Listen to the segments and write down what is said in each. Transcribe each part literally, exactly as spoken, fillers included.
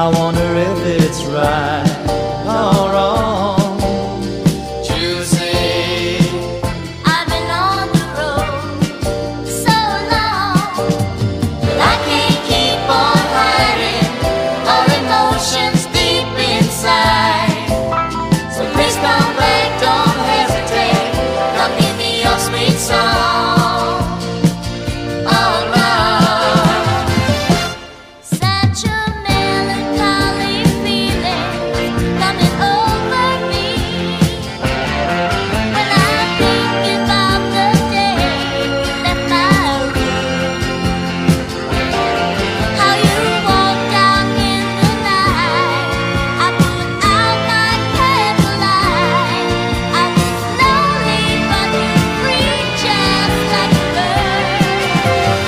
I wonder if it's right or wrong. Juicy, I've been on the road so long that I can't keep on hiding all emotions deep inside. So please come back, don't hesitate, come give me your sweet song of love. Such a melancholy feeling coming over me when I'm thinking about the day you left my room. How you walked out in the night, I put out my candlelight. I was lonely but you free just like a bird.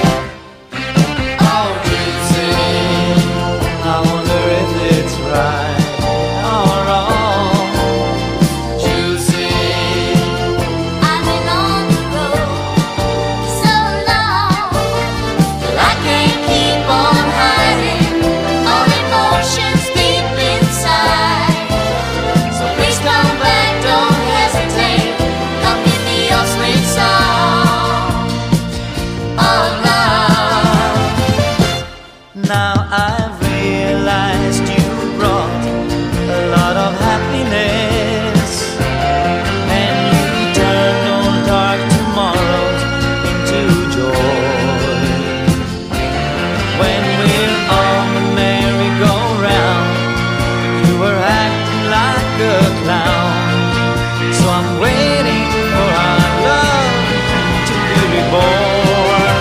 oh juicy, I wonder if it's right or wrong. Juicy, I've been on the road so long that I can't keep on hiding all emotions deep inside. So please come back, don't hesitate, come give me your sweet song of love. now I've realized you brought a lot of happiness, and you turned all dark tomorrows into joy. When we're on the merry-go-round, you were acting like a clown. So I'm waiting for our love to be reborn.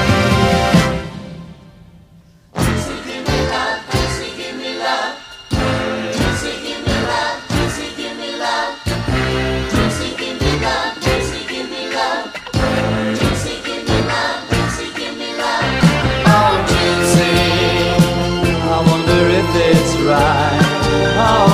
Juicy, give me love, juicy, give me love. Juicy, give me love, juicy, give me love. Juicy, give me love, juicy, give me love. Juicy, give me love, juicy, give me love. Oh, juicy, I wonder if it's right. Oh,